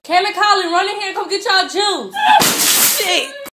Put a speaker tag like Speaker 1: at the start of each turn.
Speaker 1: Cam and Colin, run in here and come get y'all juice.
Speaker 2: Shit.